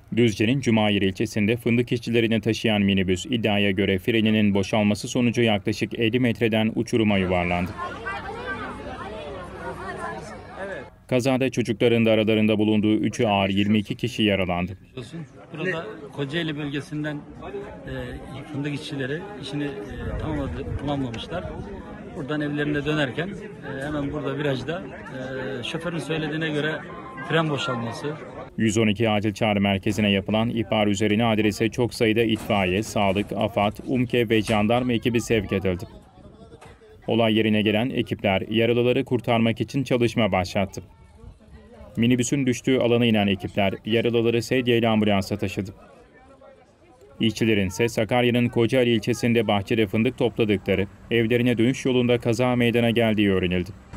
Düzce'nin Cumayir ilçesinde fındık işçilerini taşıyan minibüs iddiaya göre freninin boşalması sonucu yaklaşık 50 metreden uçuruma yuvarlandı. Kazada çocukların da aralarında bulunduğu 3'ü ağır 22 kişi yaralandı. Burada Kocaali bölgesinden fındık işçileri işini tamamlamışlar. Buradan evlerine dönerken hemen burada virajda şoförün söylediğine göre fren boşalması. 112 Acil Çağrı Merkezine yapılan ihbar üzerine adrese çok sayıda itfaiye, sağlık, AFAD, UMKE ve jandarma ekibi sevk edildi. Olay yerine gelen ekipler yaralıları kurtarmak için çalışma başlattı. Minibüsün düştüğü alana inen ekipler yaralıları sedyeyle ambulansa taşıdı. İşçilerin ise Sakarya'nın Kocaali ilçesinde bahçede fındık topladıkları, evlerine dönüş yolunda kaza meydana geldiği öğrenildi.